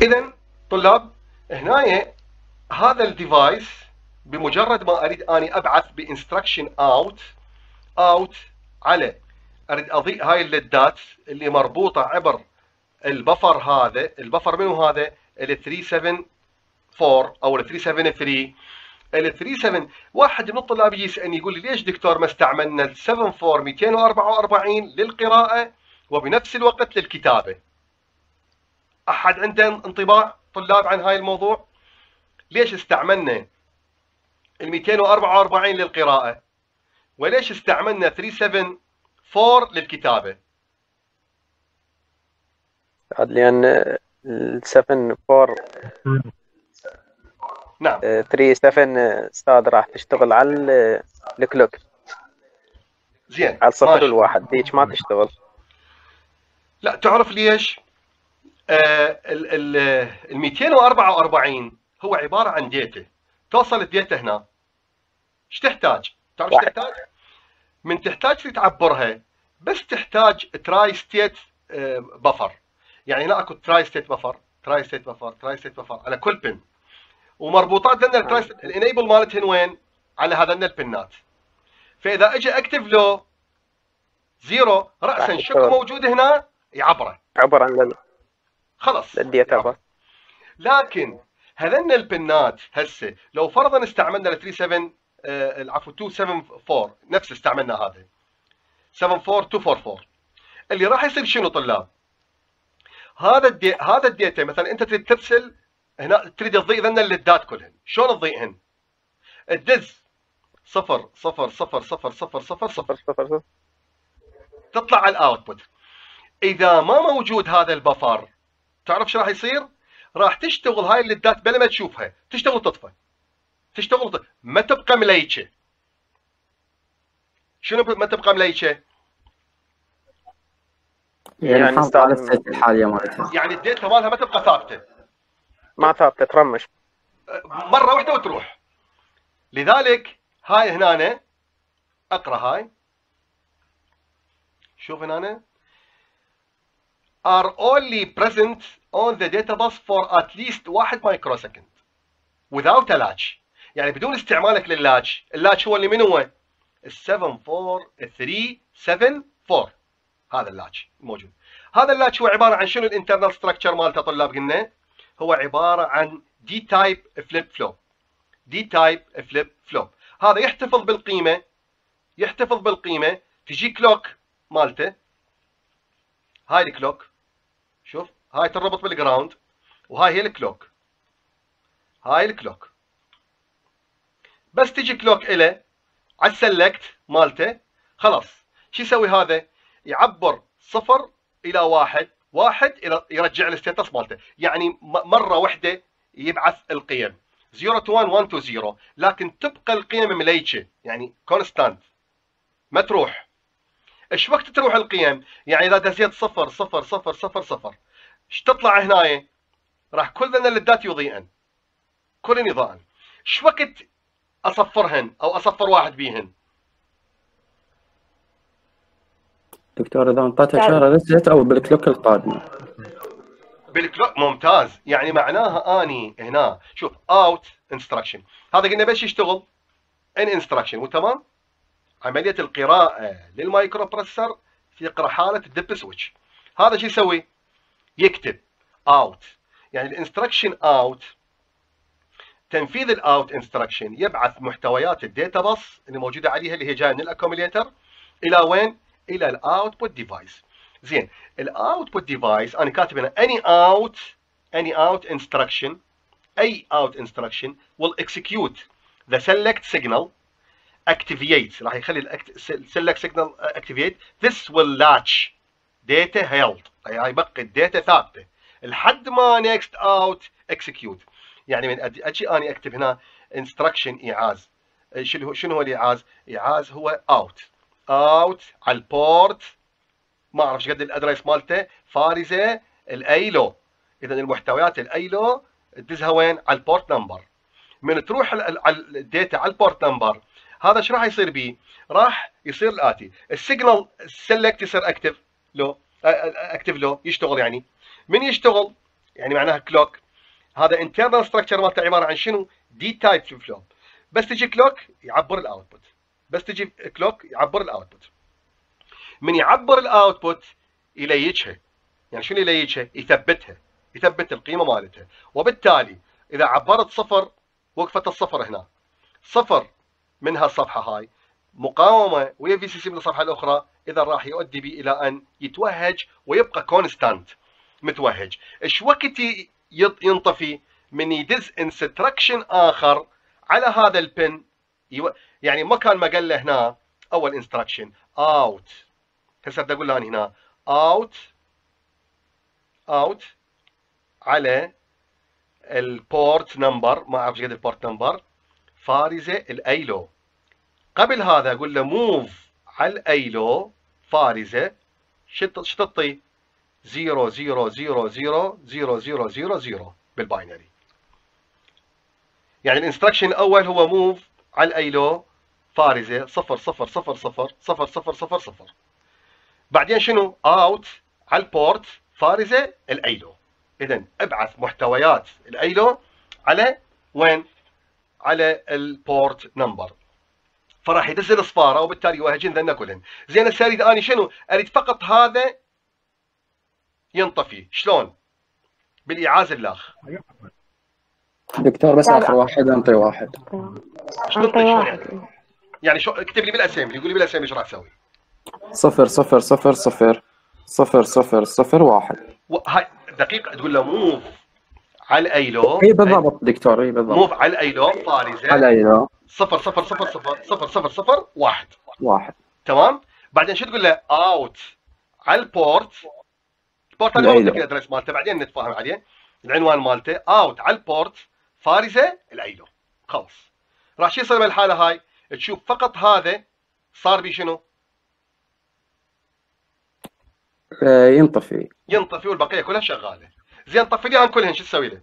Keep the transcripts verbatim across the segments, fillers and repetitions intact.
اذا طلاب هنا هذا الديفايس بمجرد ما اريد اني ابعث بانستركشن اوت اوت على اريد اضيء هاي الليدات اللي مربوطه عبر البفر. هذا البفر منو هذا؟ ال ثلاثمية وسبعة وأربعة او ال ثلاثمية وسبعة وثلاثين. ال ثلاثمية وسبعة واحد من الطلاب يجي يسالني يقول لي ليش دكتور ما استعملنا ال سبعة أربعة مئتين وأربعة وأربعين للقراءه وبنفس الوقت للكتابه؟ احد عنده انطباع طلاب عن هاي الموضوع؟ ليش استعملنا ال مئتين وأربعة وأربعين للقراءه وليش استعملنا ثلاثمية وسبعة وأربعة للكتابه؟ لان ال سبعة أربعة نعم ثلاثة سبعة استاذ راح تشتغل على الكلوك. زين على الصفر والواحد ديك ما تشتغل. لا تعرف ليش؟ آه ال مئتين وأربعة وأربعين هو عباره عن ديتا. توصل الديتا هنا ايش تحتاج؟ تعرف ايش تحتاج؟ من تحتاج تعبرها بس تحتاج تراي ستيت بفر. يعني هنا اكو تراي ستيت بفر تراي ستيت بفر تراي ستيت بفر على كل بن، ومربوطات لنا التراي ستيت الانيبل مالتهن وين؟ على هذين البنات. فاذا اجى اكتف له زيرو راسا شكو موجود هنا يعبره عبر عن خلص الديتا. لكن هذين البنات هسه لو فرضا استعملنا ال ثلاثمية وسبعة آه العفو مئتين وسبعة وأربعين نفس استعملنا هذا سبعة أربعة مئتين وأربعة وأربعين، اللي راح يصير شنو طلاب؟ هذا الدي... هذا الديتا مثلا انت تريد ترسل هنا تريد تضيء ذن الليدات كلهن، شلون تضيئهن؟ تدز صفر صفر صفر صفر صفر صفر صفر صفر تطلع على الاوتبوت. اذا ما موجود هذا البفر تعرف شو راح يصير؟ راح تشتغل هاي الليدات بلا ما تشوفها تشتغل تطفى تشتغل تطفى. ما تبقى مليكه. شنو ما تبقى مليكه؟ يعني محافظة على الست الحالية مالتها. يعني الداتا مالها ما تبقى ثابتة. ما ثابتة ترمش. مرة واحدة وتروح. لذلك هاي هنا اقرا هاي. شوف هنا are only present on the data bus for at least واحد microsecond without a latch. يعني بدون استعمالك لللاتش. اللاتش هو اللي من هو؟ ال سبعة أربعة ثلاثة سبعة أربعة. هذا اللاتش موجود. هذا اللاتش هو عباره عن شنو الانترنال ستراكشر مالته طلاب؟ قلنا هو عباره عن دي تايب فليب فلوب. دي تايب فليب فلوب هذا يحتفظ بالقيمه يحتفظ بالقيمه تجي كلوك مالته. هاي الكلوك شوف هاي تربط بالجراوند وهاي هي الكلوك. هاي الكلوك بس تجي كلوك إله على السلكت مالته خلاص شو يسوي هذا؟ يعبر صفر الى واحد واحد الى يرجع الستاتس مالته. يعني مره واحده يبعث القيم صفر تو واحد واحد تو صفر لكن تبقى القيم مليكه يعني كونستانت ما تروح. ايش وقت تروح القيم؟ يعني اذا دزيت صفر صفر صفر صفر صفر ايش تطلع هنا؟ راح كل ذن اللدات يضيئن كلن يضاءن. ايش وقت اصفرهن او اصفر واحد بيهن؟ دكتور اذا انطيتها اشاره ريست او بالكلوك القادمه. بالكلوك ممتاز. يعني معناها اني هنا شوف اوت انستراكشن هذا قلنا بس يشتغل ان انستراكشن وتمام. عمليه القراءه للمايكرو بروسيسور في يقرا حاله الدب سويتش. هذا شو يسوي؟ يكتب اوت. يعني الانستراكشن اوت تنفيذ الاوت انستراكشن يبعث محتويات الداتا باص اللي موجوده عليها اللي هي جايه من الاكوميليتر الى وين؟ الى الاوتبوت ديفايس. زين الاوتبوت ديفايس انا كاتب هنا any out any out instruction اي out instruction will execute the select signal activate راح يخلي ال select signal activate this will latch data held يعني يبقي الداتا ثابته لحد ما next out execute. يعني من اجي اني اكتب هنا instruction ايعاز. شنو شنو هو الايعاز؟ ايعاز هو out اوت على البورت ما اعرف ايش قد الادرس مالته فارزه الايلو. اذا المحتويات الايلو تدزها وين؟ على البورت نمبر. من تروح على الداتا على البورت نمبر هذا ايش راح يصير بيه؟ راح يصير الاتي السيجنال سيلكت يصير اكتف لو اكتف لو يشتغل. يعني من يشتغل يعني معناها كلوك. هذا internal structure مالته عباره عن شنو؟ دي تايب فليب فلوب. بس تجي كلوك يعبر الاوتبوت، بس تجي كلوك يعبر الاوتبوت. من يعبر الاوتبوت يليجها، يعني شنو يليجها؟ يثبتها، يثبت القيمه مالتها. وبالتالي اذا عبرت صفر وقفت الصفر هنا، صفر من هالصفحه هاي مقاومه ويا في سي سي من الصفحه الاخرى، اذا راح يؤدي بي الى ان يتوهج ويبقى كونستانت متوهج. ايش وقت ينطفي؟ من يدز انستركشن اخر على هذا البن. يعني ما كان ما قال له هنا اول انستركشن اوت، هسه بدي اقول له هنا اوت اوت على البورت نمبر، ما اعرف ايش قد البورت نمبر، فارزه الايلو. قبل هذا اقول له موف على الايلو فارزه، شو تعطي؟ صفر صفر صفر صفر صفر صفر صفر صفر بالباينري. يعني الانستركشن الاول هو موف على الايلو فارزه صفر صفر صفر صفر صفر صفر صفر صفر. بعدين شنو؟ اوت على البورت فارزه الايلو. اذا ابعث محتويات الايلو على وين؟ على البورت نمبر. فراح يدز الاصفاره وبالتالي يوهجن ذن كلهن. زين هسه اريد اني شنو؟ اريد فقط هذا ينطفي. شلون؟ بالايعاز اللاخ. دكتور بس اخر واحد انطي واحد. شلون انطي شلون يعني؟ يعني شو اكتب لي بالاسامبلي، يقول لي بالاسامبلي ايش راح تسوي؟ صفر صفر صفر صفر صفر صفر صفر واحد. هاي دقيقة تقول له موف على الايلو. اي بالضبط دكتور، اي بالضبط. موف على الايلو فارزة على الايلو صفر صفر صفر صفر صفر صفر صفر واحد واحد. تمام. بعدين شو تقول له؟ اوت على البورت. البورت انا ما بدك الادرس مالته، بعدين نتفاهم عليه، العنوان مالته. اوت على البورت فارزة الايلو. خلص. راح شو يصير بالحالة هاي؟ تشوف فقط هذا صار بي شنو؟ ينطفي ينطفي والبقيه كلها شغاله. زين طفي لي عن كلهن، شو تسوي له؟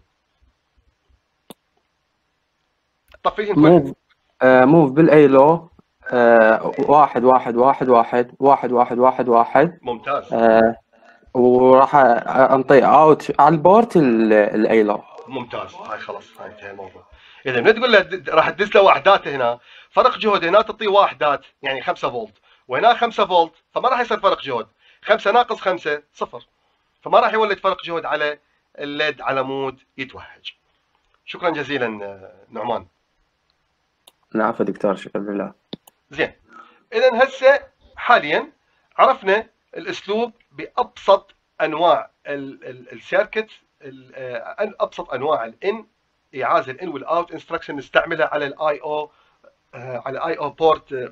طفيهن كلهن. موف آه موف بالايلو آه واحد واحد واحد واحد واحد واحد واحد واحد. ممتاز. آه وراح انطي اوت على البورت الايلو. ممتاز. هاي خلاص، هاي انتهى الموضوع. اذا من تقول له راح تدز له وحدات هنا، فرق جهد هنا تعطيه وحدات يعني خمسة فولت، وهنا خمسة فولت، فما راح يصير فرق جهد. خمسة ناقص خمسة صفر، فما راح يولد فرق جهد على الليد على مود يتوهج. شكرا جزيلا نعمان. العفو دكتور، شكرا لله. زين، اذا هسه حاليا عرفنا الاسلوب بابسط انواع السيركت، ابسط انواع الان، ايعاز الان والاوت انستراكشن نستعملها على الاي او، على الاي او بورت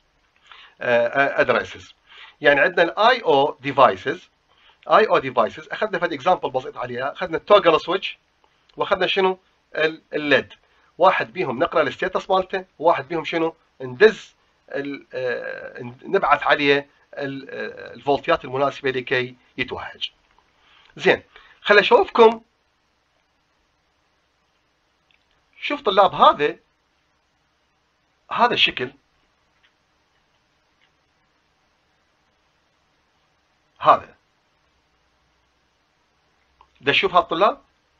ادريسز. يعني عندنا الاي او ديفايسز، اي او ديفايسز اخذنا فد اكزامبل بسيط عليها. اخذنا التوجل سويتش، واخذنا شنو؟ الليد. واحد بيهم نقرا الستيتس مالته، وواحد بيهم شنو؟ ندز نبعث عليه الفولتيات المناسبه لكي يتوهج. زين، خل اشوفكم. شوف طلاب، هذا هذا الشكل، هذا ده شوف هالطلاب،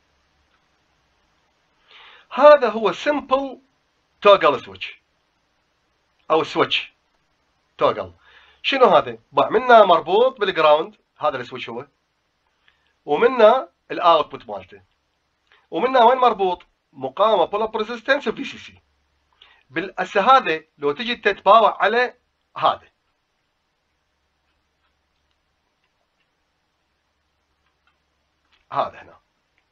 هذا هو سمبل توجل سويتش او سويتش توجل. شنو هذا؟ باع منا مربوط بالجراوند، هذا السويتش هو، ومنا الاوتبوت مالته، ومنا وين مربوط؟ مقاومه بول اب ريزيستنس وفي سي سي. بالاسا هذا لو تجي تتباوع على هذا، هذا هنا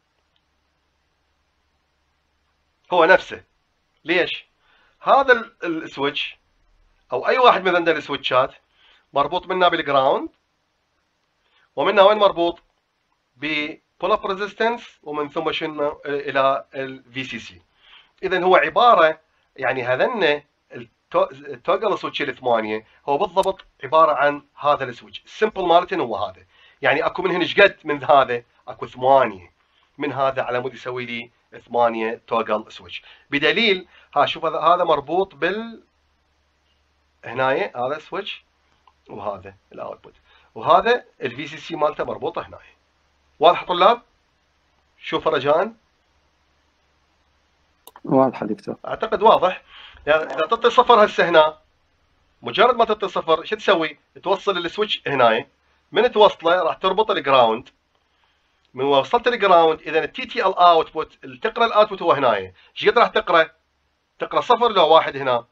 هو نفسه. ليش؟ هذا السويتش او اي واحد من عندنا السويتشات مربوط منا بالجراوند، ومنا وين مربوط؟ ببول اب ريزيستنس، ومن ثم شنو؟ الى الفي سي سي. اذا هو عباره، يعني هذن التوجل سويتش الثمانيه هو بالضبط عباره عن هذا السويتش. السمبل مالتين هو هذا. يعني اكو من هنا ايش قد من هذا؟ اكو ثمانيه من هذا على مود يسوي لي ثمانيه توجل سويتش. بدليل ها شوف هذا مربوط بال هنايا، هذا سويتش، وهذا الاوتبوت، وهذا الفي سي سي مالته مربوطه هنايا. واضح طلاب؟ شوف رجاء. واضحه دكتور. اعتقد واضح. يعني اذا تعطي صفر هسه هنا، مجرد ما تعطي صفر شو تسوي؟ توصل السويتش هنا، من توصله راح تربط الجراوند. من وصلت الجراوند اذا التي تي ال اوتبوت تقرا الاوتبوت هو هنا، ايش قد راح تقرا؟ تقرا صفر لو واحد هنا؟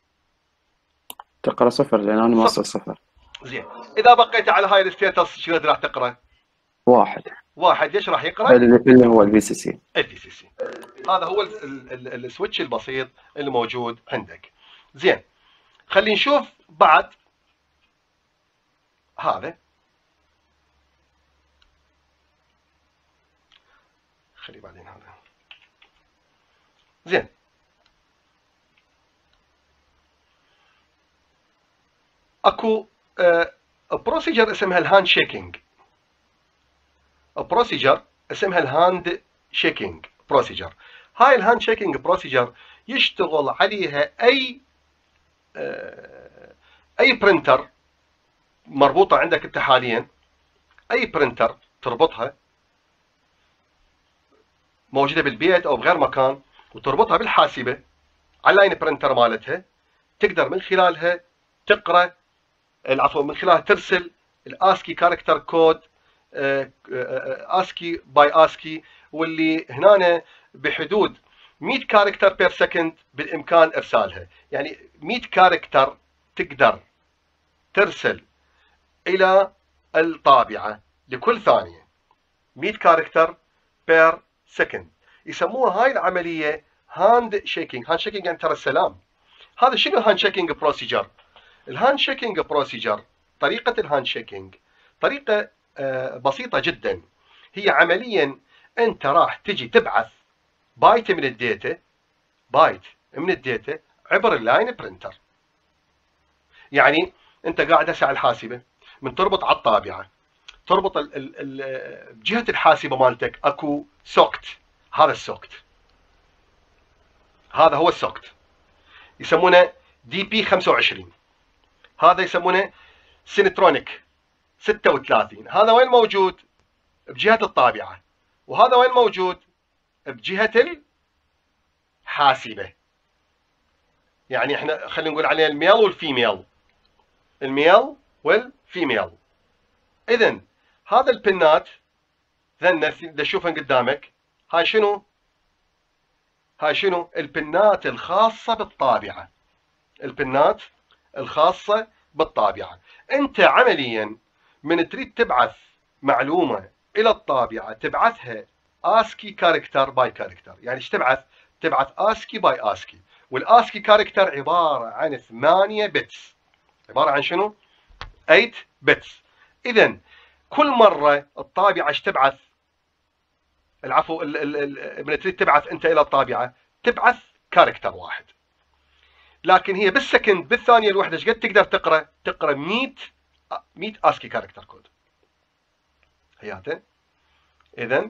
تقرا صفر لان انا موصل صفر. زين، اذا بقيت على هاي الستيتس شو قد راح تقرا؟ واحد. واحد. ليش راح يقرا؟ اللي هو الفي سي سي. الفي سي سي. هذا هو السويتش البسيط اللي موجود عندك. زين، خلينا نشوف بعد هذا. خلي بعدين هذا. زين، اكو بروسيجر اسمها الهاند شيكينج. بروسيجر اسمها الهاند شيكينج بروسيجر. هاي الهاند شيكينج بروسيجر يشتغل عليها اي اي برينتر مربوطه عندك انت حاليا، اي برينتر تربطها موجوده بالبيت او بغير مكان وتربطها بالحاسبه على لاين برينتر مالتها، تقدر من خلالها تقرا، العفو من خلالها ترسل الاسكي كاركتر كود، اسكي باي اسكي، واللي هنا بحدود مئة كاركتر بير سكند بالامكان ارسالها. يعني مئة كاركتر تقدر ترسل الى الطابعه لكل ثانيه، مئة كاركتر بير سكند. يسموها هاي العمليه هاند شيكينج. هاند شيكينج يعني ترى السلام. هذا شنو الهاند شيكينج بروسيجر؟ الهاند شيكينج بروسيجر، طريقه الهاند شيكينج طريقه بسيطه جدا. هي عمليا انت راح تجي تبعث بايت من الداتا، بايت من الداتا عبر اللاين برينتر. يعني انت قاعد هسه على الحاسبه، من تربط على الطابعه، تربط ال ال ال بجهه الحاسبه مالتك اكو سوكت. هذا السوكت، هذا هو السوكت، يسمونه دي بي خمسة وعشرين. هذا يسمونه سينترونيك ستة وثلاثين. هذا وين موجود؟ بجهه الطابعه. وهذا وين موجود؟ بجهه الحاسبه. يعني احنا خلينا نقول عليه الميل والفيميل، الميل والفيميل. اذا هذا البنات ذن تشوفهم قدامك، هاي شنو؟ هاي شنو؟ البنات الخاصه بالطابعه، البنات الخاصه بالطابعه. انت عمليا من تريد تبعث معلومه الى الطابعه تبعثها اسكي كاركتر باي كاركتر. يعني ايش تبعث؟ تبعث اسكي باي اسكي، والاسكي كاركتر عباره عن ثمانية بتس. عباره عن شنو؟ ثمانية بتس. اذا كل مره الطابعه ايش تبعث؟ العفو، من تريد تبعث انت الى الطابعه تبعث كاركتر واحد، لكن هي بالسكند بالثانيه الوحده ايش قد تقدر تقرا؟ تقرا مئة مئة اسكي كاركتر كود. هياته. اذا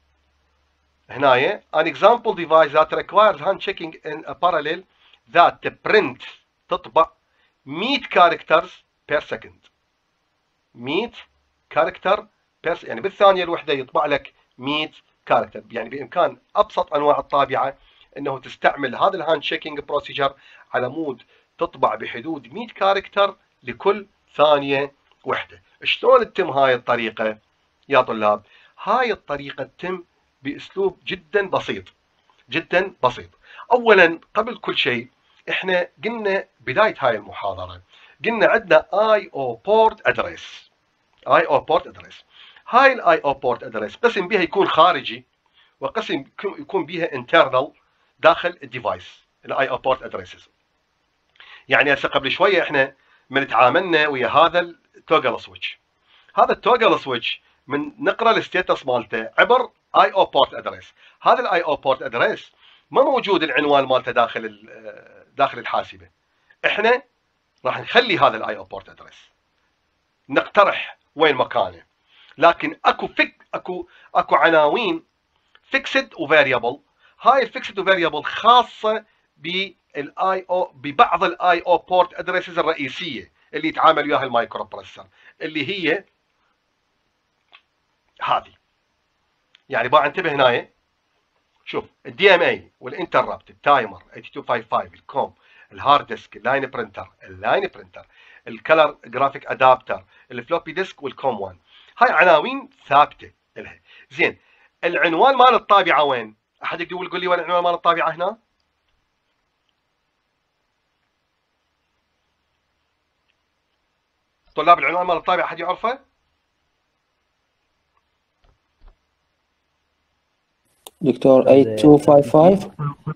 هنايا an example device that requires hand checking in a parallel that to print تطبع مئة characters per second. مئة character per يعني بالثانيه الوحده يطبع لك مئة كاركتر. يعني بامكان ابسط انواع الطابعه انه تستعمل هذا الهاند شيكينج بروسيجر على مود تطبع بحدود مئة كاركتر لكل ثانيه وحده. شلون تتم هاي الطريقه يا طلاب؟ هاي الطريقه تتم باسلوب جدا بسيط، جدا بسيط. اولا قبل كل شيء احنا قلنا بدايه هاي المحاضره قلنا عندنا اي او بورت ادريس. اي او بورت ادريس، هاي الاي او بورت ادريس قسم بها يكون خارجي وقسم يكون بها انترنال داخل الديفايس. الاي او بورت ادريسز يعني هسه قبل شويه احنا من تعاملنا ويا هذا التوجل سويتش. هذا التوجل سويتش من نقرا الستيتس مالته عبر اي او بورت ادريس. هذا الاي او بورت ادريس ما موجود العنوان مالته داخل داخل الحاسبه. احنا راح نخلي هذا الاي او بورت ادريس، نقترح وين مكانه، لكن اكو فك اكو اكو عناوين فيكسد وفاريبل. هاي الفيكسد وفاريبل خاصه بالاي او ببعض الاي او بورت ادريسز الرئيسيه اللي يتعامل وياها المايكرو بروسيسور، اللي هي هذه يعني بقى انتبه هنا، شوف الدي ام اي والانتربت، التايمر ثمانية اثنين خمسة خمسة، الكوم، الهارد ديسك، اللاين برنتر، اللاين برنتر، الكلر جرافيك ادابتر، الفلوبي ديسك والكوم واحد. هاي عناوين ثابته لها. زين، العنوان مال الطابعه وين؟ احد يقدر يقول لي وين العنوان مال الطابعه هنا؟ طلاب العنوان مال الطابعه احد يعرفه؟ دكتور ثمانية اثنين خمسة خمسة.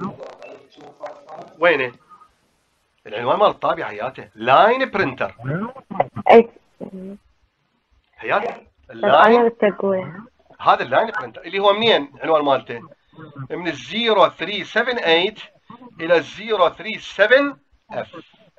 وينه؟ العنوان مال الطابعه هياته لاين برنتر. اي هياته انا اللاين، بالتقوية. هذا اللاين برنتر اللي هو منين العنوان مالته؟ من ال صفر ثلاثة سبعة ثمانية الى ال صفر ثلاثة سبعة اف.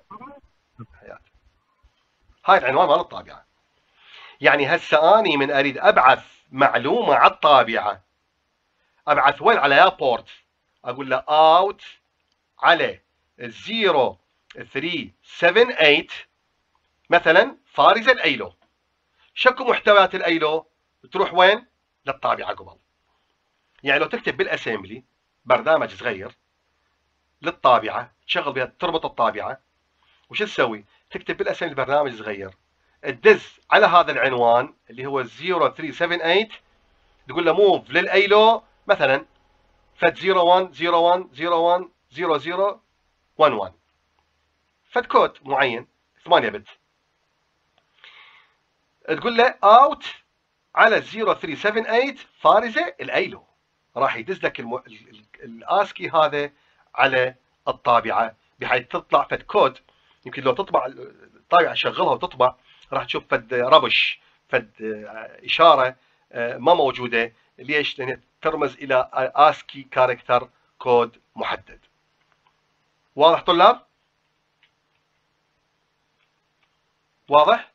هاي العنوان مال الطابعه. يعني هسه اني من اريد ابعث معلومه على الطابعه، ابعث وين؟ على يا بورت، اقول له اوت على صفر ثلاثة سبعة ثمانية مثلا فارزه الايلو. شكو محتويات الايلو؟ تروح وين؟ للطابعه قبل. يعني لو تكتب بالاسمبلي برنامج صغير للطابعه تشغل بها، تربط الطابعه، وش تسوي؟ تكتب بالاسمبلي برنامج صغير تدز على هذا العنوان اللي هو صفر ثلاثة سبعة ثمانية، تقول له موف للايلو مثلا فد صفر واحد صفر واحد صفر واحد صفر صفر واحد واحد، فد كود معين ثمانية بت، تقول له اوت على صفر ثلاثة سبعة ثمانية فارزه الايلو، راح يدز لك الم... الاسكي هذا على الطابعه بحيث تطلع فد كود. يمكن لو تطبع الطابعه تشغلها وتطبع راح تشوف فد ربش، فد اشاره ما موجوده. ليش؟ لان ترمز الى اسكي كاركتر كود محدد. واضح طلاب؟ واضح؟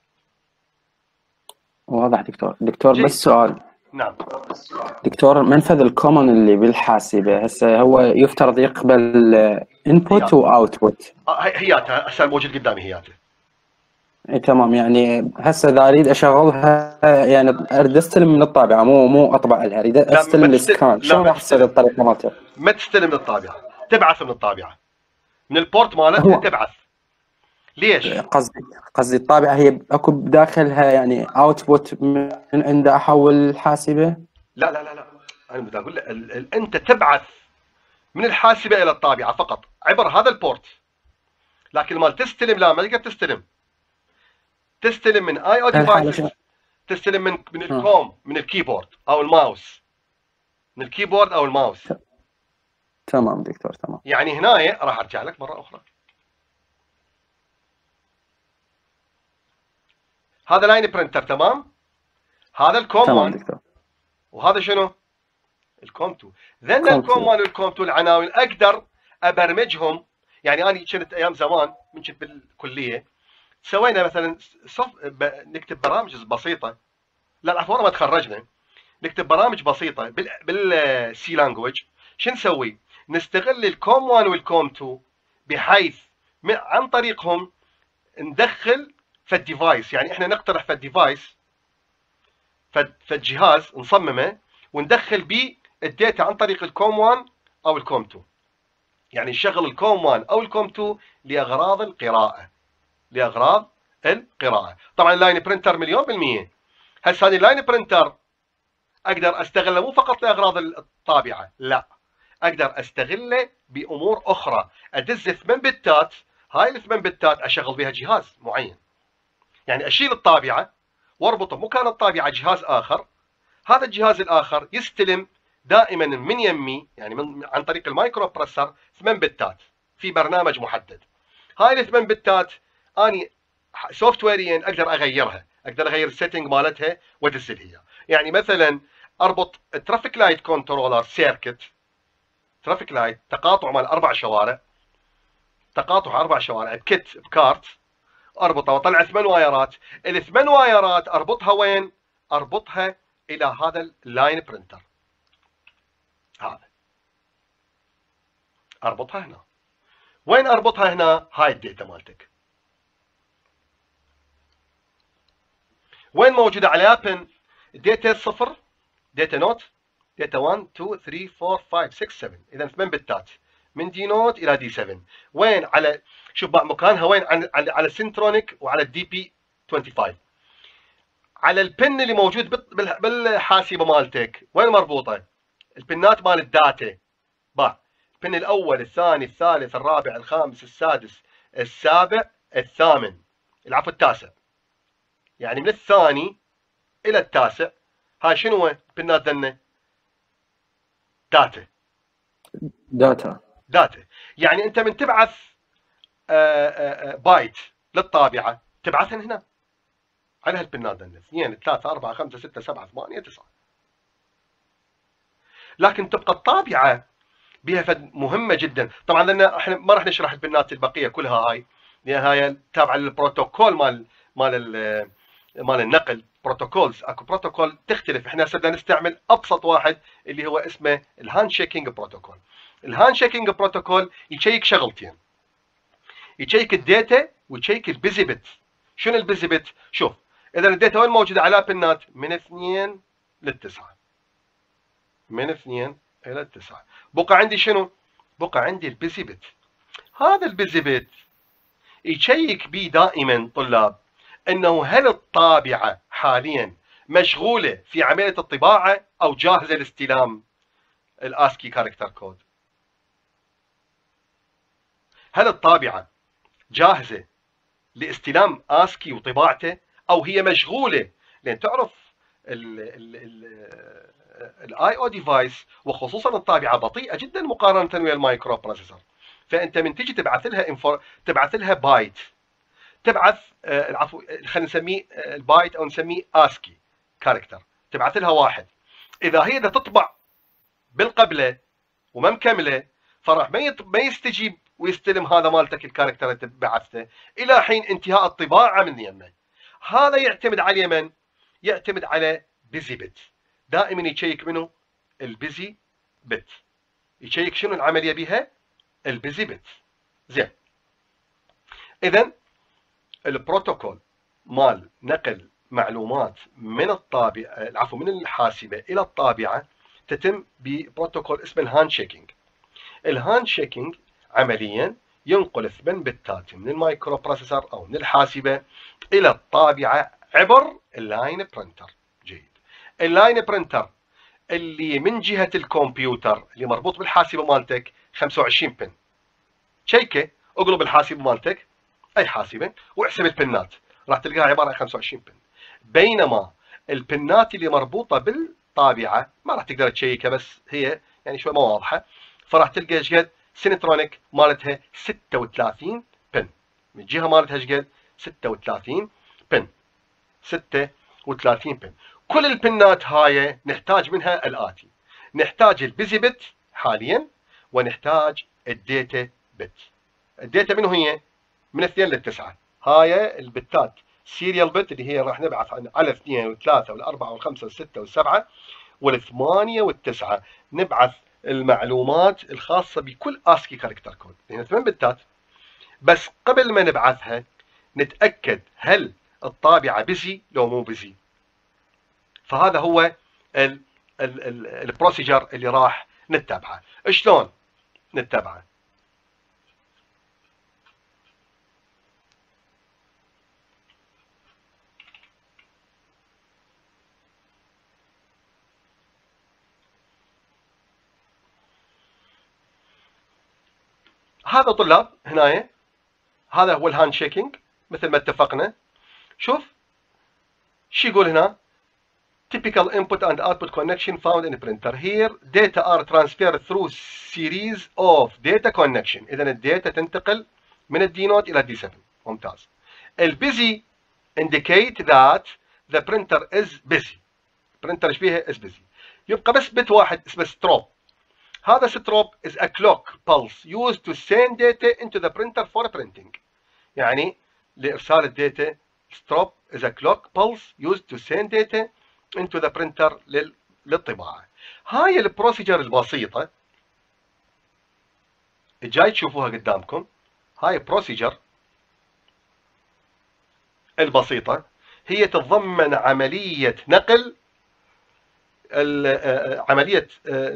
واضح دكتور. دكتور جيد. بس سؤال. نعم دكتور، منفذ الكومن اللي بالحاسبه هسه هو يفترض يقبل انبوت واوتبوت. هياتها هسه الموجود قدامي هياته. اي تمام. يعني هسه اذا اريد اشغلها، يعني اريد استلم من الطابعه، مو مو اطبع لها، اريد استلم السكان، شلون راح تصير الطريقه مالته؟ ما تستلم من الطابعه، تبعث من الطابعه، من البورت مالتها تبعث. ليش؟ قصدي قصدي الطابعه هي اكو بداخلها يعني اوتبوت من عنده احول الحاسبه؟ لا لا لا لا، انا بدي اقول لك ال... ال... انت تبعث من الحاسبه الى الطابعه فقط عبر هذا البورت، لكن مال تستلم لا، ما تقدر تستلم. تستلم من اي او ديفايس، تستلم من من الكوم، من الكيبورد او الماوس، من الكيبورد او الماوس. تمام دكتور تمام. يعني هنا راح ارجع لك مره اخرى. هذا لاين برنتر تمام، هذا الكوم واحد، وهذا شنو؟ الكوم اثنين. ذن الكوم واحد والكوم اثنين العناوين اقدر ابرمجهم. يعني انا كنت ايام زمان من كنت بالكليه سوينا مثلا صف... ب... نكتب برامج بسيطه، لا عفوا ما تخرجنا، نكتب برامج بسيطه بال بالسي لانجويج. شو نسوي؟ نستغل الكوم واحد والكوم اثنين بحيث عن طريقهم ندخل فد ديفايس. يعني احنا نقترح فد ديفايس، فد فد جهاز نصممه وندخل به الداتا عن طريق الكوم واحد او الكوم اثنين. يعني نشغل الكوم واحد او الكوم اثنين لاغراض القراءه، لاغراض القراءه. طبعا اللاين برنتر مليون بالميه. هسه هذه اللاين برنتر اقدر استغله مو فقط لاغراض الطابعه، لا، اقدر استغله بامور اخرى. ادز ثمان بتات، هاي الثمان بتات اشغل بها جهاز معين. يعني اشيل الطابعه واربط مكان الطابعه جهاز اخر، هذا الجهاز الاخر يستلم دائما من يمي، يعني من عن طريق المايكرو بروسيسور ثمان بتات في برنامج محدد. هاي الثمان بتات اني سوفت ويريا اقدر اغيرها، اقدر اغير السيتنج مالتها وادز لها. يعني مثلا اربط ترافيك لايت كنترولر سيركت، ترافيك لايت تقاطع مال اربع شوارع، تقاطع اربع شوارع بكت بكارت، اربطها واطلع ثمان وايرات. الثمان وايرات اربطها وين؟ اربطها الى هذا اللاين برنتر، هذا اربطها هنا. وين اربطها هنا؟ هاي الداتا مالتك وين موجوده؟ على بن داتا صفر، داتا نوت داتا واحد اثنين ثلاثة أربعة خمسة ستة سبعة، اذا ثمان بتات من دي نوت الى دي سبعة. وين على شوف بقى مكانها وين؟ على على السنترونيك وعلى الدي بي خمسة وعشرين. على البن اللي موجود بالحاسبه مالتك وين مربوطه؟ البنات مال الداتا بقى البن الاول الثاني الثالث الرابع الخامس السادس السابع الثامن، العفو التاسع، يعني من الثاني الى التاسع. هاي شنو البنات ذنه؟ داتا داتا داتا. يعني انت من تبعث بايت للطابعه تبعثها هنا على هالبنات ذنه اثنين ثلاثة أربعة خمسة ستة سبعة ثمانية تسعة. لكن تبقى الطابعه بها فد مهمه جدا. طبعا لان احنا ما راح نشرح البنات البقيه كلها هاي، لان هاي تابعه للبروتوكول مال مال مال النقل. بروتوكولز اكو بروتوكول تختلف. احنا هسه بدنا نستعمل ابسط واحد اللي هو اسمه الهاند شيكينج بروتوكول. الهاند شيكينج بروتوكول يشيك شغلتين، يشيك الداتا ويشيك البيزي بت. شنو البيزي بت؟ شوف اذا الداتا وين موجوده على بنات من اثنين للتسعه، من اثنين الى التسعه، بقى عندي شنو؟ بقى عندي البيزي بت. هذا البيزي بت يشيك بيه دائما طلاب انه هل الطابعه حاليا مشغوله في عمليه الطباعه او جاهزه لاستلام الاسكي كاركتر كود. هل الطابعه جاهزه لاستلام اسكي وطباعته او هي مشغوله؟ لان تعرف الاي او ديفايس وخصوصا الطابعه بطيئه جدا مقارنه ويا المايكرو بروسيسور. فانت من تجي تبعث لها انفور... تبعث لها بايت، تبعث العفو خلينا نسميه البايت او نسميه اسكي كاركتر، تبعث لها واحد. اذا هي بدها تطبع بالقبله وما مكمله فراح ما ما يستجيب ويستلم هذا مالتك الكاركتر اللي بعثته الى حين انتهاء الطباعه من يمه. هذا يعتمد على اليمن، يعتمد على بيزي بت. دائما يشيك منه البيزي بت، يشيك شنو العمليه بها؟ البيزي بت. زين، اذا البروتوكول مال نقل معلومات من الطابعه العفو من الحاسبه الى الطابعه تتم ببروتوكول اسمه الهاند شيكينج. الهاند شيكينج عمليا ينقل ثمان بتات من المايكرو بروسيسور او من الحاسبه الى الطابعه عبر اللاين برينتر. جيد. اللاين برينتر اللي من جهه الكمبيوتر اللي مربوط بالحاسبه مالتك خمسة وعشرين بن. شيكه اقلب الحاسبه مالتك اي حاسبه واحسب البنات راح تلقاها عباره عن خمسة وعشرين بن. بينما البنات اللي مربوطه بالطابعه ما راح تقدر تشيكها، بس هي يعني شوي ما واضحه، فراح تلقى ايش قد سينترونيك مالتها ستة وثلاثين بن. من الجهه مالتها ايش قد؟ ستة وثلاثين بن. ستة وثلاثين بن. كل البنات هاي نحتاج منها الاتي: نحتاج البيزي بت حاليا، ونحتاج الداتا بت. الداتا منو هي؟ من اثنين للتسعه. هاي البتات سيريال بت اللي هي راح نبعث على اثنين والثلاثه والاربعه والخمسه والسته والسبعه والثمانيه والتسعه، نبعث المعلومات الخاصه بكل اسكي كاركتر كود. هنا ثمان بتات بس. قبل ما نبعثها نتاكد هل الطابعه بيزي لو مو بيزي. فهذا هو البروسيجر اللي راح نتبعه. شلون نتبعه؟ هذا طلاب هنا هذا هو الهاند شيكينج مثل ما اتفقنا. شوف شو يقول هنا: typical input and output connection found in a printer. Here data are transferred through series of data connection. اذا الداتا تنتقل من الدي نوت الى الدي سبعة. ممتاز. البيزي indicate that the printer is busy. printer ايش بيها؟ is busy. يبقى بس بت واحد اسمه ستروب. هذا ستروب is a clock pulse used to send data into the printer for printing. يعني لإرسال الداتا. ستروب is a clock pulse used to send data into the printer للطباعة. هاي البروسيجر البسيطة جاي تشوفوها قدامكم. هاي البروسيجر البسيطة هي تتضمن عملية نقل عمليه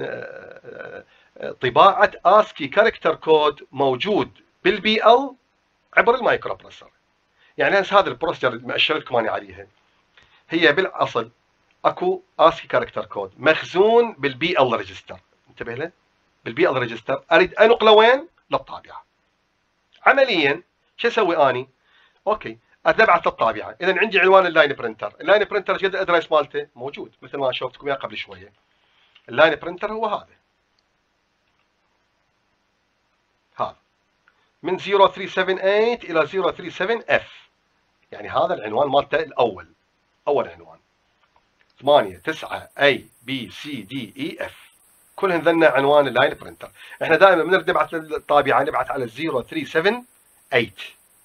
طباعه اسكي كاركتر كود موجود بالبي ال عبر المايكرو بروسيسور. يعني هسه هذا البروسيسور اللي مأشر لكم انا عليها هي بالاصل اكو اسكي كاركتر كود مخزون بالبي ال ريجستر، انتبه له، بالبي ال ريجستر، اريد انقله وين؟ للطابعه. عمليا شو اسوي اني؟ اوكي اتبعت للطابعه، اذا عندي عنوان اللاين برنتر، اللاين برنتر ايش قد الادرس مالته؟ موجود مثل ما شفتكم اياه قبل شويه. اللاين برنتر هو هذا. هذا من صفر ثلاثة سبعة ثمانية الى صفر ثلاثة سبعة اف، يعني هذا العنوان مالته الاول، اول عنوان. ثمانية تسعة اي بي سي دي اي اف، كلهن ذن عنوان اللاين برنتر. احنا دائما من نبعث للطابعه نبعث على صفر ثلاثة سبعة ثمانية.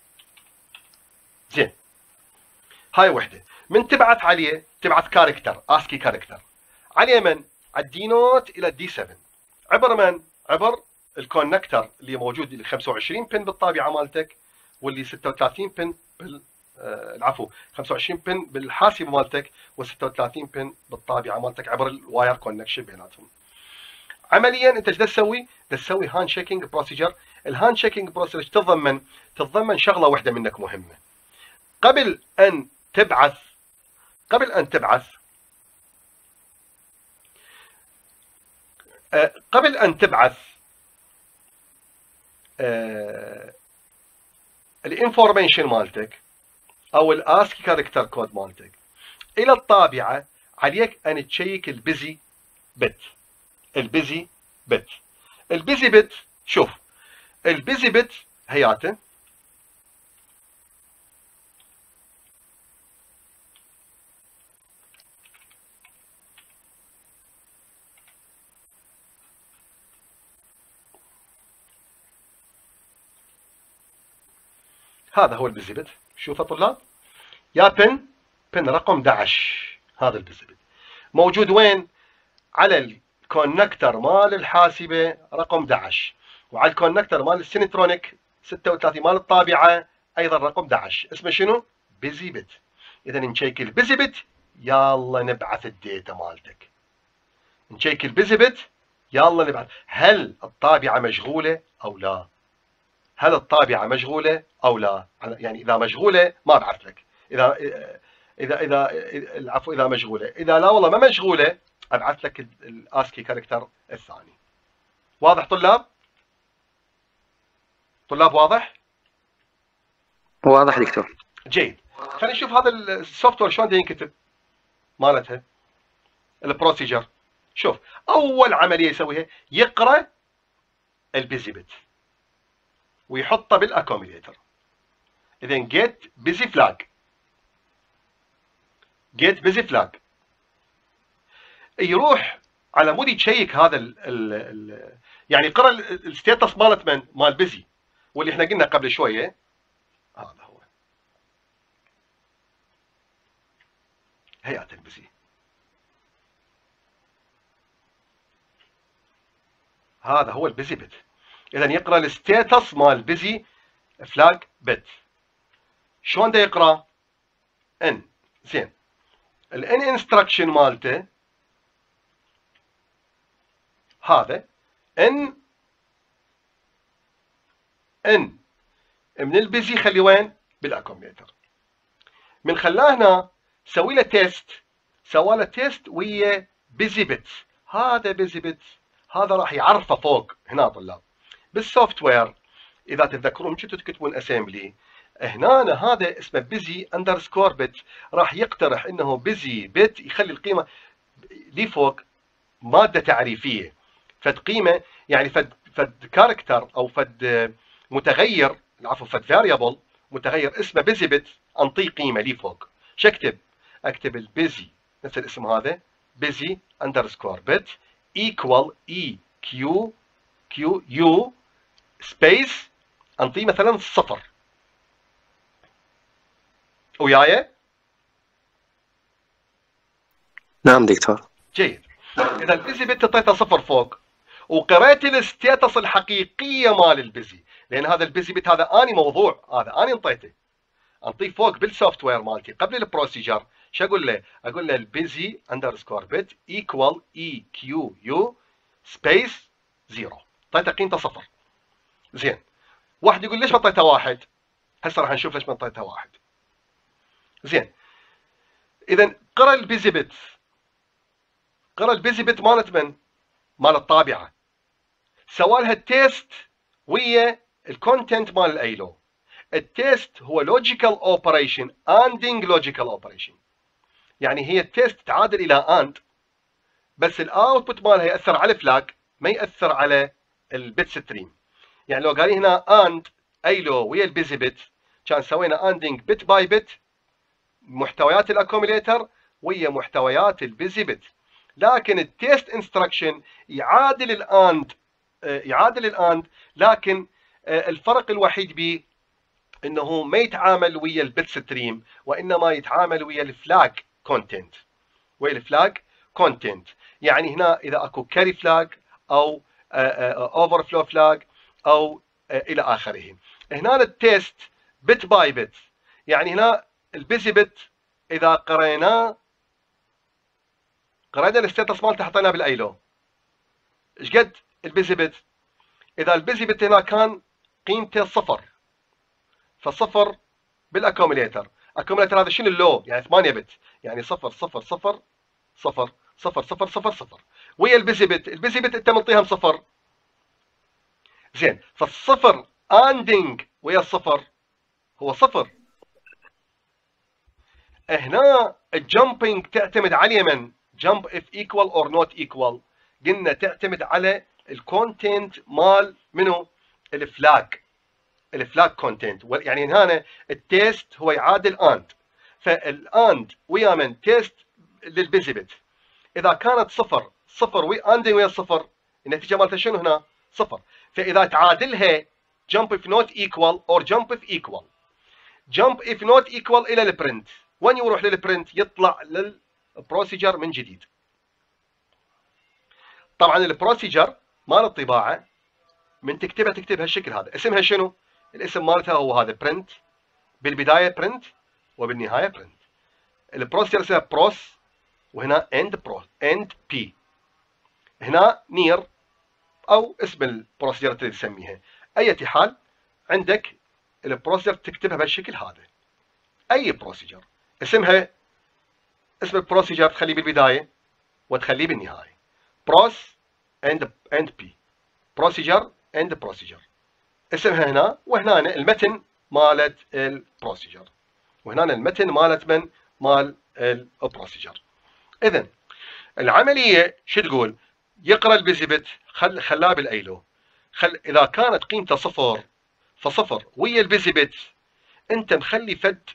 زين، هاي وحده. من تبعث عليه تبعث كاركتر، اسكي كاركتر على من؟ على الدي نوت الى الدي سبعة، عبر من؟ عبر الكونكتر اللي موجود اللي خمسة وعشرين بن بالطابعه مالتك، واللي ستة وثلاثين بن بال آه العفو خمسة وعشرين بن بالحاسبه مالتك، و36 بن بالطابعه مالتك عبر الواير كونكشن بيناتهم. عمليا انت ايش تسوي؟ تسوي هاند شيكينج بروسيجر. الهاند شيكينج بروسيجر ايش تتضمن؟ تتضمن شغله واحده منك مهمه. قبل ان تبعث قبل ان تبعث آه قبل ان تبعث آه الانفورميشن مالتك او الاسكي كاركتر كود مالتك الى الطابعه، عليك ان تشيك البيزي بت. البيزي بت البيزي بت شوف، البيزي بت هياته هذا هو البيزي بت. شوفوا طلاب، يا بن بن رقم احد عشر، هذا البيزي بت موجود وين؟ على الكونكتر مال الحاسبه رقم احد عشر، وعلى الكونكتر مال السينترونيك ستة وثلاثين مال الطابعه ايضا رقم احد عشر. اسمه شنو؟ بيزي بت. اذا نشيك البيزي بت، يلا نبعث الداتا مالتك. نشيك البيزي بت، يلا نبعث. هل الطابعه مشغوله او لا؟ هل الطابعه مشغوله او لا؟ يعني اذا مشغوله ما ابعث لك، اذا اذا اذا العفو اذا مشغوله، اذا لا والله ما مشغوله ابعث لك الاسكي كاركتر الثاني. واضح طلاب؟ طلاب واضح؟ واضح دكتور. جيد. خلينا نشوف هذا السوفت وير شلون ينكتب مالتها البروسيجر. شوف، اول عمليه يسويها يقرا البيزي بت ويحطه بالاكوميديتر. اذا جيت بيزي فلاج، جيت بيزي فلاج، يروح على مود يشيك هذا ال ال ال يعني قرا الستيتس مالت من؟ مال بيزي، واللي احنا قلنا قبل شويه هذا هو هيئه البيزي. هذا هو البيزي بت. اذا يقرا الستيتس مال بيزي فلاج بت. شلون ده يقرا؟ ان. زين، الان انستراكشن مالته هذا ان ان من البيزي خلي وين؟ بالاكوميتر. من خلاه هنا سوي له تيست، سوى له تيست ويا بيزي بت. هذا بيزي بت هذا راح يعرفه فوق هنا طلاب بالسوفت وير. اذا تتذكرون كنتوا تكتبون اسمبلي هنا، هذا اسمه بيزي اندرسكور بت، راح يقترح انه بيزي بت يخلي القيمه لي فوق ماده تعريفيه، فد قيمه يعني فد فد كاركتر او فد متغير، عفوا فد فاريبل متغير اسمه بيزي بت، انطيه قيمه لي فوق. شو اكتب؟ اكتب البيزي نفس الاسم هذا بيزي اندرسكور بت ايكوال اي كيو كيو يو سبيس، انطيه مثلا صفر. وياي؟ نعم دكتور. جيد. اذا البيزي بت اعطيته صفر فوق، وقريت الستيتس الحقيقيه مال البيزي، لان هذا البيزي بت هذا اني موضوع، هذا اني انطيته، انطيه فوق بالسوفت وير مالتي قبل البروسيجر شو اقول له؟ اقول له البيزي اندرسكور بت ايكوال اي كيو يو سبيس زيرو، اعطيته قيمته صفر. زين، واحد يقول ليش ما اعطيته واحد؟ هسه راح نشوف ليش ما اعطيته واحد. زين، اذا قرا البيزي بت، قرا البيزي بت مالت من؟ مال الطابعه، سوى لها التيست ويا الكونتنت مال الايلو. التيست هو لوجيكال اوبريشن اندنج لوجيكال اوبريشن، يعني هي التيست تعادل الى اند، بس الاوتبوت مالها ياثر على الفلاج ما ياثر على البت ستريم. يعني لو قال هنا اند ايلو ويا البيزي بت كان سوينا اندنج بت باي بت محتويات الاكوميليتر ويا محتويات البيزي بت، لكن التيست انستراكشن يعادل الاند يعادل الاند لكن الفرق الوحيد به انه ما يتعامل ويا البت ستريم، وانما يتعامل ويا الفلاج كونتنت، ويا الفلاج كونتنت. يعني هنا اذا اكو كاري فلاج او اوفر فلو فلاج او الى اخره. هنا التيست بت باي بت، يعني هنا البيزي بت اذا قريناه قرينا الستاتس مالته حطيناه بالايلو، ايش قد البيزي بت؟ اذا البيزي بت هنا كان قيمته صفر، فصفر بالاكوميليتر، اكوميليتر هذا شنو اللو؟ يعني ثمانية بت، يعني صفر صفر صفر صفر صفر صفر صفر صفر، ويا البيزي بت، البيزي بت انت منطيها صفر. زين، فالصفر اندنج ويا الصفر هو صفر. هنا الجامبينج تعتمد على من؟ جامب اف ايكوال اور نوت ايكوال، قلنا تعتمد على الكونتنت مال منو؟ الفلاج، الفلاج كونتنت. يعني هنا التيست هو يعادل اند، فالاند ويا من؟ تيست للبيزي بت. اذا كانت صفر صفر وي اندنج ويا الصفر، النتيجه مالتها شنو هنا؟ صفر. فاذا تعادلها جامب اف نوت ايكوال اور جامب اف ايكوال. جامب اف نوت ايكوال الى البرنت، وين يروح للبرنت؟ يطلع للبروسيجر من جديد. طبعا البروسيجر مال الطباعه من تكتبها تكتبها الشكل هذا، اسمها شنو؟ الاسم مالتها هو هذا برنت، بالبدايه برنت وبالنهايه برنت. البروسيجر اسمها بروس، وهنا اند برو اند بي، هنا نير او اسم البروسيجر اللي تسميها. اي حال عندك البروسيجر تكتبها بهالشكل هذا، اي بروسيجر اسمها اسم البروسيجر تخليه بالبدايه وتخليه بالنهايه. بروس اند اند بي، بروسيجر اند بروسيجر، اسمها هنا، وهنا المتن مالت البروسيجر، وهنا المتن مالت من؟ مال البروسيجر. اذا العمليه شو تقول؟ يقرا البيزي بت، خل خلاه بالايلو، خل اذا كانت قيمته صفر فصفر ويا البيزي بت انت مخلي فد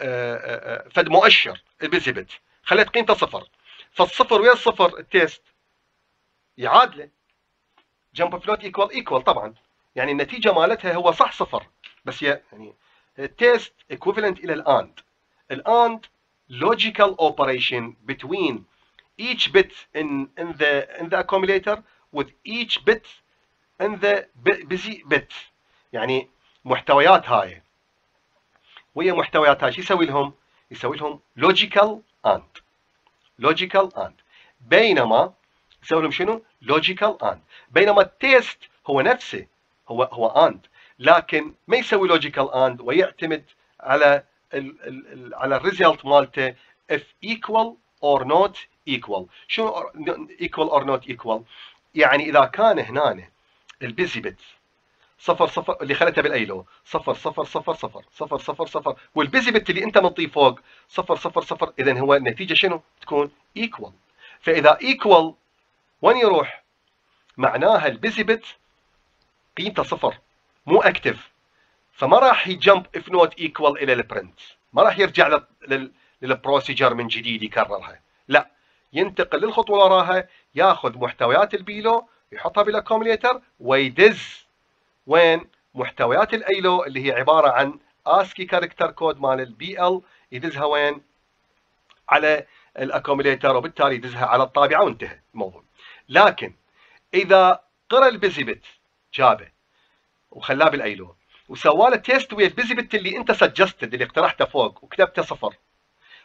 فد مؤشر البيزي بت، خليت قيمته صفر، فالصفر ويا الصفر التيست يعادله جمب فلوت ايكوال ايكوال. طبعا يعني النتيجه مالتها هو صح صفر، بس يعني التيست equivalent الى الاند. الاند logical operation between each bit in in the in the accumulator with each bit in the busy bit. يعني محتويات هاي وهي محتويات هاي شو يسوي لهم؟ يسوي لهم logical and logical and بينما يسوي لهم شنو؟ logical and بينما التيست هو نفسه هو هو and، لكن ما يسوي logical and ويعتمد على ال ال على الريزلت مالته if equal or not equal. شنو equal or not equal؟ يعني اذا كان هنا البيزي بت صفر صفر اللي خلتها بالايلو صفر صفر صفر صفر صفر صفر صفر، والبيزي بت اللي انت منطيه فوق صفر صفر صفر، اذا هو النتيجه شنو؟ تكون equal. فاذا equal وين يروح؟ معناها البيزي بت قيمته صفر مو اكتف، فما راح يجمب اف نوت ايكوال الى البرنت، ما راح يرجع للبروسيجر من جديد يكررها، لا ينتقل للخطوه اللي وراها، ياخذ محتويات البيلو يحطها بالاكوميليتر ويدز وين؟ محتويات الايلو اللي هي عباره عن اسكي كاركتر كود مال البي ال، يدزها وين؟ على الاكوميليتر، وبالتالي يدزها على الطابعه وانتهى الموضوع. لكن اذا قرا البيزي بت جابه وخلاه بالايلو وسوى له تيست ويا البيزي بت اللي انت سجستد اللي اقترحته فوق وكتبته صفر،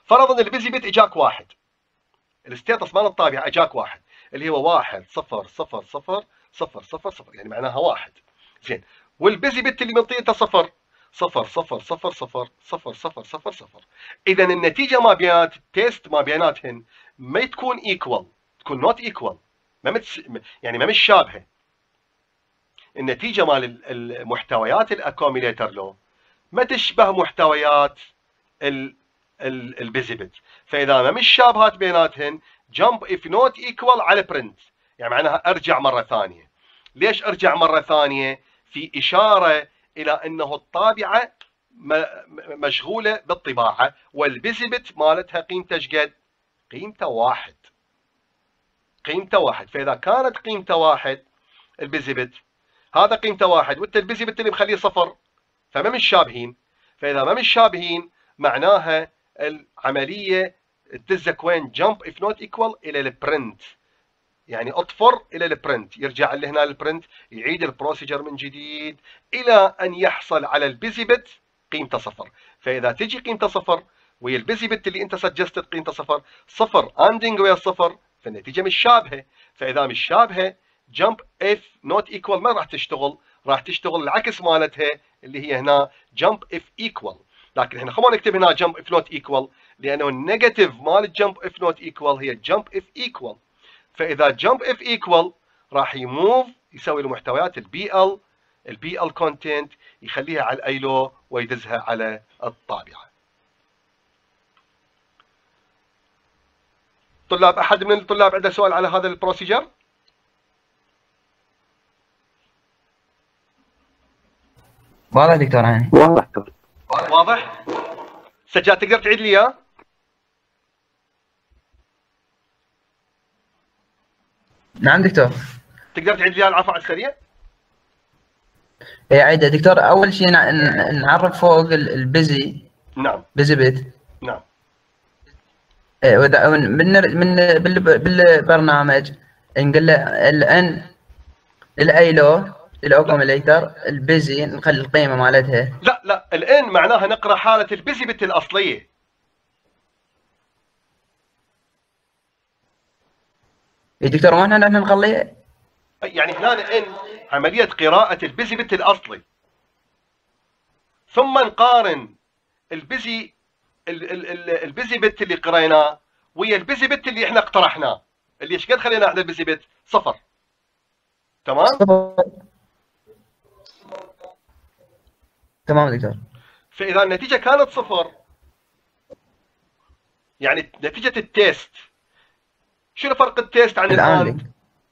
فرضا البيزي بت اجاك واحد، الستيتس مال الطابعه اجاك واحد اللي هو واحد صفر صفر صفر صفر صفر صفر، يعني معناها واحد. زين، والبيزي بت اللي منطي انت صفر صفر صفر صفر صفر صفر صفر صفر صفر. اذا النتيجه ما بينات التيست ما بيناتهن ما تكون ايكوال، تكون نوت ايكوال، ما متس... يعني ما مش شابهه. النتيجه مال المحتويات الاكوميليتر لو ما تشبه محتويات ال ال البيزي بت، فاذا ما مش شابهات بيناتهن جمب اف نوت ايكوال على برنت، يعني معناها ارجع مره ثانيه. ليش ارجع مره ثانيه؟ في اشاره الى انه الطابعه مشغوله بالطباعه، والبيزي بت مالتها قيمته ايش قد؟ قيمته واحد، قيمته واحد. فاذا كانت قيمته واحد البيزي بت، هذا قيمته واحد وانت البيزي بت اللي مخليه صفر، فما مش شابهين. فاذا ما مش شابهين معناها العمليه تدزك وين؟ جمب اف نوت ايكوال الى البرنت، يعني اطفر الى البرنت، يرجع لهنا البرنت، يعيد البروسيجر من جديد الى ان يحصل على البيزي بت قيمته صفر. فاذا تجي قيمته صفر ويا البيزي بت اللي انت سجستت قيمته صفر، صفر اندنج ويا الصفر، فالنتيجه مش شابهه. فاذا مش شابهه جمب اف نوت ايكوال ما راح تشتغل، راح تشتغل العكس مالتها اللي هي هنا جمب اف ايكوال. لكن احنا خلونا نكتب هنا جمب اف نوت ايكوال، لانه النيجاتيف مال الجمب اف نوت ايكوال هي جمب اف ايكوال. فاذا جمب اف ايكوال راح يموف يسوي المحتويات البي ال البي ال كونتنت، يخليها على الاي لو ويدزها على الطابعه. طلاب، احد من الطلاب عنده سؤال على هذا البروسيجر؟ واضح دكتور هاني؟ واضح. واضح؟ سجاد تقدر تعيد لي اياه؟ نعم دكتور. تقدر تعيد لي اياه العفو على السريع؟ اي عيد دكتور. اول شيء نعرف فوق البيزي. نعم. بيزي بت. نعم. من من بالبرنامج نقول له الان الاي لو الاكوميليتر البيزي نخلي القيمه مالتها. لا لا، الان معناها نقرا حاله البيزي بت الاصليه. يا دكتور ما احنا نحن نخليها، يعني هنا الان عمليه قراءه البيزي بت الاصلي، ثم نقارن البيزي البيزي بت اللي قريناه ويا البيزي بت اللي احنا اقترحناه، اللي ايش قد خلينا احنا البيزي بت؟ صفر. تمام؟ صفر. تمام دكتور. فاذا النتيجه كانت صفر، يعني نتيجه التيست، شنو فرق التيست عن الان؟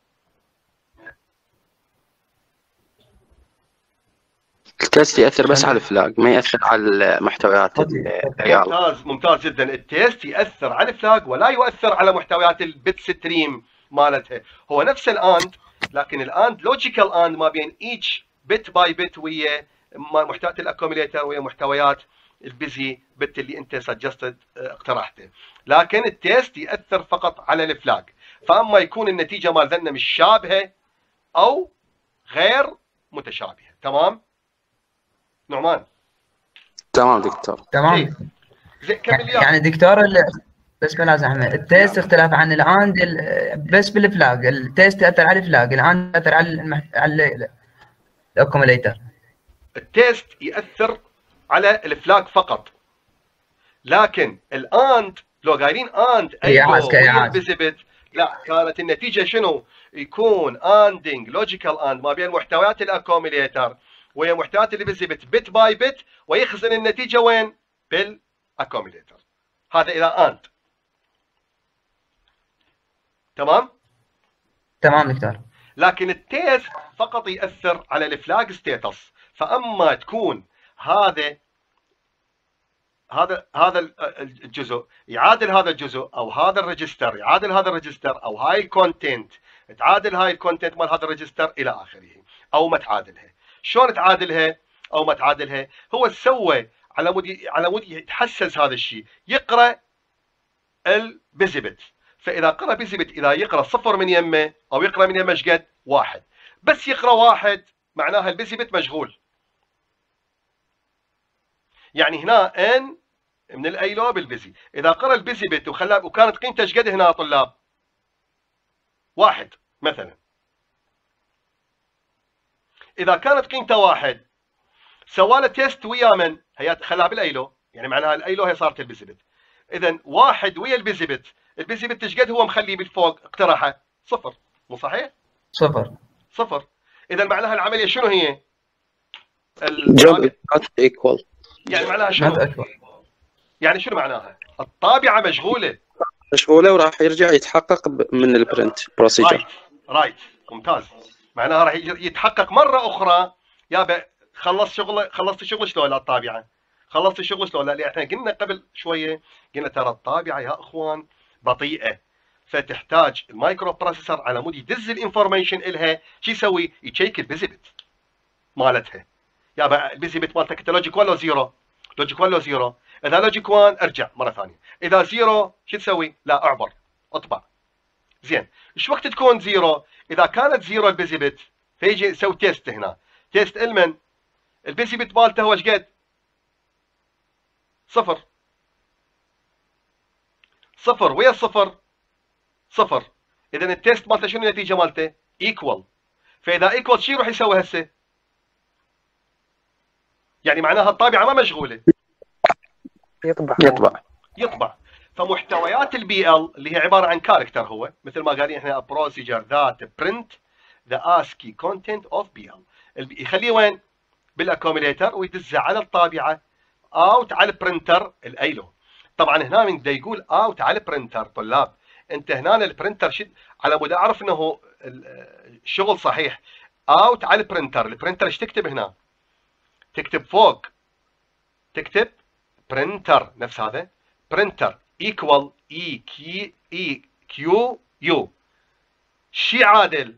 التيست يأثر بس على الفلاج، ما يأثر على محتويات الريال. ممتاز ممتاز جدا. التيست يأثر على الفلاج ولا يؤثر على محتويات البت ستريم مالتها. هو نفس الاند، لكن الاند لوجيكال اند ما بين ايتش بت باي بت ويا محتويات الاكوميليتر ويا محتويات البيزي بت اللي انت سجستد اقترحته. لكن التيست يأثر فقط على الفلاج، فاما يكون النتيجه مال ذنه مش شابهه او غير متشابهه. تمام؟ نعمان. تمام دكتور. تمام. زين كمل لي. يعني دكتور بس بلاز احمد، التيست اختلاف عن الاند بس بالفلاج، التيست ياثر على الفلاج، الاند ياثر على المحت... على الاكوميليتر. التيست ياثر على الفلاج فقط، لكن الاند لو قايلين اند اي بيزبت، لا كانت النتيجه شنو؟ يكون اندنج لوجيكال اند ما بين محتويات الاكوميليتر وهي محتويات اللي بيزبت بت باي بت، ويخزن النتيجه وين؟ بالاكوميليتر. هذا اذا اند. تمام؟ تمام دكتور. لكن التيست فقط ياثر على الفلاج ستيتس، فاما تكون هذا هذا هذا الجزء يعادل هذا الجزء، او هذا الريجستر يعادل هذا الريجستر، او هاي الكونتنت تعادل هاي الكونتنت مال هذا الريجستر الى اخره، او ما تعادلها. شلون تعادلها او ما تعادلها؟ هو سوى على مود على مود يتحسس هذا الشيء، يقرا البيزبت. فاذا قرا بيزبت، اذا يقرا صفر من يمه او يقرا من يمه ايش قد؟ واحد. بس يقرا واحد معناها البيزبت مشغول. يعني هنا ان من الاي لو بالبيزي. اذا قرا البيزي بت وخلاه وكانت قيمته ايش قد هنا يا طلاب؟ واحد مثلا. اذا كانت قيمته واحد سوى له تيست ويا من؟ هي خلاها بالاي لو، يعني معناها الاي لو هي صارت البيزي بت. اذا واحد ويا البيزي بت، البيزي بت ايش قد هو مخليه بالفوق اقترحه؟ صفر، مو صحيح؟ صفر صفر. اذا معناها العمليه شنو هي؟ جوب not equal. يعني معناها شنو؟ يعني شنو معناها؟ الطابعه مشغوله مشغوله وراح يرجع يتحقق من البرنت بروسيجر. رايت رايت ممتاز. معناها راح يتحقق مره اخرى. يابا خلص شغله، خلصت شغل شلون لا الطابعه؟ خلصت الشغل شلون لا؟ احنا قلنا قبل شويه، قلنا ترى الطابعه يا اخوان بطيئه، فتحتاج المايكرو بروسيسور على مود يدز الانفورميشن الها، شو يسوي؟ يتشيك البيزي بت مالتها. يابا البيزي بت مالتك انت لوجيك واحد ولا زيرو؟ لوجيك واحد ولا زيرو؟ اذا لوجيك واحد ارجع مره ثانيه، اذا زيرو شو تسوي؟ لا اعبر اطبع. زين، ايش وقت تكون زيرو؟ اذا كانت زيرو البيزي بت فيجي يسوي تيست هنا، تيست المن البيزي بت مالته هو ايش قد؟ صفر. صفر ويا الصفر صفر. اذا التيست مالته شنو النتيجه مالته؟ ايكوال. فاذا ايكوال شو يروح يسوي هسه؟ يعني معناها الطابعه ما مشغوله، يطبع يطبع يطبع. فمحتويات البي ال اللي هي عباره عن كاركتر، هو مثل ما قايلين احنا بروسيجر ذات برنت ذا اسكي كونتنت اوف بي ال، يخليه وين؟ بالاكوميليتر ويدزه على الطابعه اوت على البرنتر الايلو. طبعا هنا من دا يقول اوت على البرنتر طلاب، انت هنا البرنتر شد على مود اعرف انه الشغل صحيح. اوت على البرنتر، البرنتر ايش تكتب هنا؟ تكتب فوق، تكتب برنتر نفس هذا، برنتر ايكوال اي كي اي كيو يو. شي عادل؟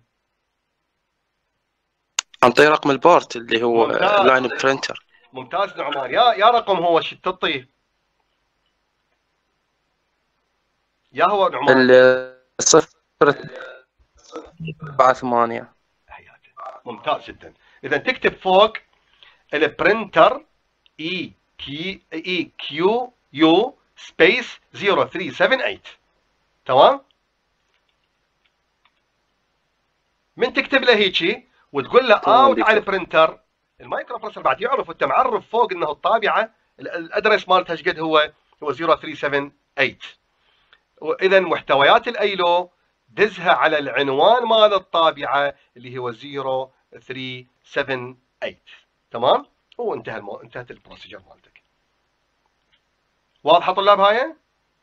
انطيه رقم البورت اللي هو ممتاز. لاين برنتر. ممتاز نعمان. يا يا رقم هو شو تعطيه؟ يا هو نعمان صفر أربعة ثمانية. ممتاز جدا. اذا تكتب فوق البرنتر اي كي اي كيو يو سبيس صفر ثلاثة سبعة ثمانية. تمام؟ من تكتب له هيجي وتقول له اوت على البرنتر، المايكرو بروسيسور بعد يعرف وانت معرف فوق انه الطابعه الادرس مالتها ايش قد هو؟ هو صفر ثلاثة سبعة ثمانية. واذا محتويات الايلو دزها على العنوان مال الطابعه اللي هو صفر ثلاثة سبعة ثمانية. تمام؟ وانتهى المو... انتهت البروسيجر مالتك. واضحه طلاب هاي؟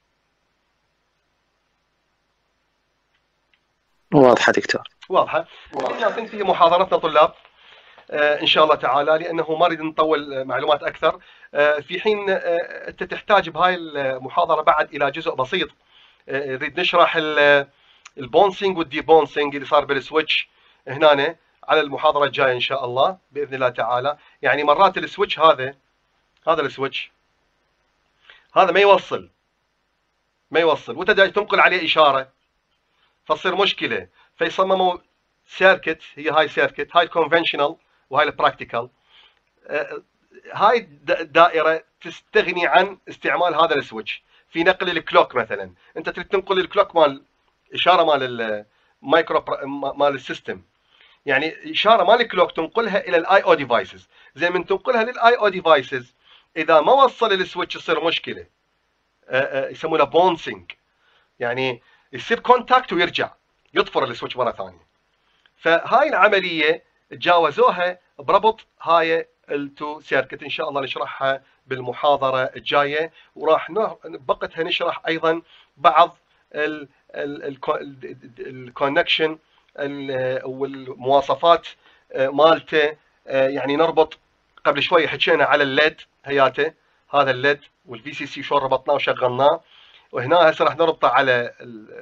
واضحه دكتور. واضحه. هنا تنتهي محاضرتنا طلاب آه ان شاء الله تعالى، لانه ما نريد نطول معلومات اكثر. آه في حين آه انت تحتاج بهاي المحاضره بعد الى جزء بسيط، آه نريد نشرح البونسنج والدي بونسنج اللي صار بالسويتش هنا على المحاضره الجايه ان شاء الله باذن الله تعالى. يعني مرات السويتش هذا هذا السويتش هذا ما يوصل ما يوصل وانت تنقل عليه اشاره فتصير مشكله، فيصمموا سيركت، هي هاي سيركت، هاي الكونفنشنال وهاي البراكتيكال. هاي الدائره تستغني عن استعمال هذا السويتش في نقل الكلوك. مثلا انت تريد تنقل الكلوك مال اشاره مال المايكرو مال السيستم، يعني اشاره مال الكلوك تنقلها الى الاي او ديفايسز. زي من تنقلها للاي او ديفايسز اذا ما وصل السويتش يصير مشكله، يسمونه بونسنج، يعني يصير كونتاكت ويرجع يطفر السويتش مره ثانيه. فهاي العمليه تجاوزوها بربط هاي التو سيركت. ان شاء الله نشرحها بالمحاضره الجايه، وراح بقتها نشرح ايضا بعض الكونكشن والمواصفات مالته. يعني نربط، قبل شوي حكينا على الليد هياته، هذا الليد والفي سي سي شلون ربطناه وشغلناه، وهنا هسه راح نربطه على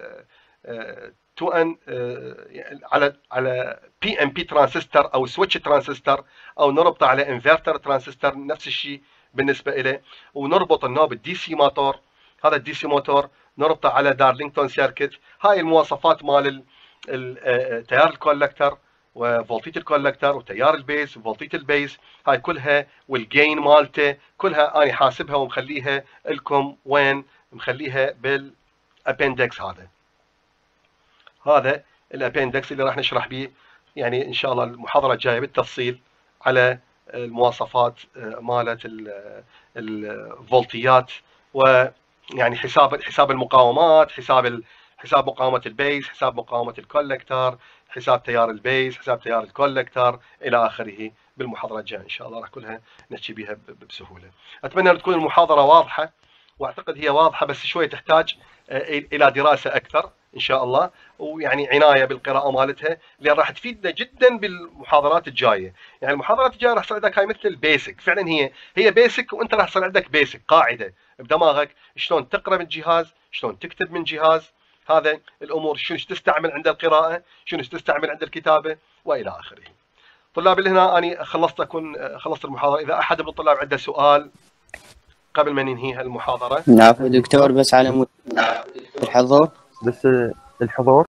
تو ان على على بي ام بي ترانزستور او سويتش ترانزستور، او نربطه على انفرتر ترانزستور نفس الشيء بالنسبه له، ونربط النوب الدي سي موتور، هذا الدي سي موتور نربطه على دارلينغتون سيركت. هاي المواصفات مال التيار الكولكتر وفولتيه الكولكتر وتيار البيس وفولتيه البيس، هاي كلها والجين مالته كلها انا حاسبها ومخليها لكم وين؟ مخليها بالابندكس. هذا هذا الابندكس اللي راح نشرح به يعني ان شاء الله المحاضره الجايه بالتفصيل على المواصفات مالت الفولتيات، ويعني حساب حساب المقاومات، حساب حساب مقاومه البيس، حساب مقاومه الكولكتر، حساب تيار البيس، حساب تيار الكولكتر الى اخره. بالمحاضره الجايه ان شاء الله راح كلها نحكي بها بسهوله. اتمنى ان تكون المحاضره واضحه، واعتقد هي واضحه بس شويه تحتاج الى دراسه اكثر ان شاء الله، ويعني عنايه بالقراءه مالتها، لان راح تفيدنا جدا بالمحاضرات الجايه. يعني المحاضرات الجايه راح تصير عندك هاي مثل البيسك، فعلا هي هي بيسك، وانت راح تصير عندك بيسك قاعده بدماغك شلون تقرا من جهاز، شلون تكتب من جهاز، هذا الامور شنو تستعمل عند القراءه، شنو تستعمل عند الكتابه والى اخره. طلاب اللي هنا انا خلصت اكون خلصت المحاضره. اذا احد من الطلاب عنده سؤال قبل ما ننهي المحاضره. نعم دكتور، بس على مود الحضور بس الحضور